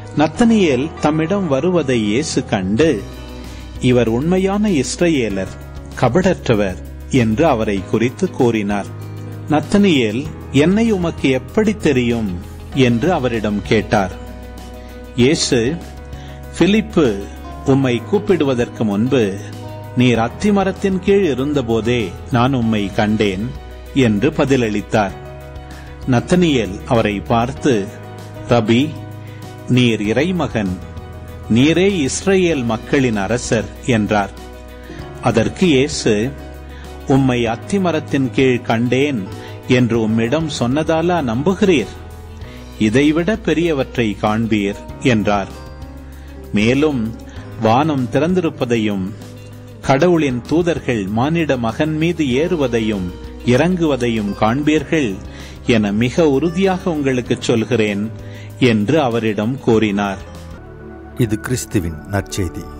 நத்தனியேல் தம்மிடம் வருவதை இயேசு கண்டு, இவர் உண்மையான இஸ்ரவேலர், கபடற்றவர் என்று அவரை குறித்து கூறினார். நத்தனியேல், என்னை உமக்கு எப்படி தெரியும் என்று அவரிடம் கேட்டார். இயேசு, பிலிப்பு உம்மை கூப்பிடுவதற்கு முன்பு நீர் அத்திமரத்தின் கீழ் இருந்தபோதே நான் உம்மை கண்டேன் என்று பதிலளித்தார். நத்தனியேல் அவரை பார்த்து, ரபி, நீர் இறைமகன், நீரே இஸ்ரவேல் மக்களின் அரசர் என்றார். அதற்கு இயேசு, உம்மை அத்திமரத்தின் கீழ் கண்டேன் என்று உம்மிடம் சொன்னதாலா நம்புகிறீர்? இதைவிட பெரியவற்றை காண்பீர் என்றார். மேலும் வானம் திறந்திருப்பதையும் கடவுளின் தூதர்கள் மானிட மகன் மீது ஏறுவதையும் இறங்குவதையும் காண்பீர்கள் என மிக உறுதியாக உங்களுக்கு சொல்கிறேன் என்று அவரிடம் கூறினார். இது கிறிஸ்துவின் நற்செய்தி.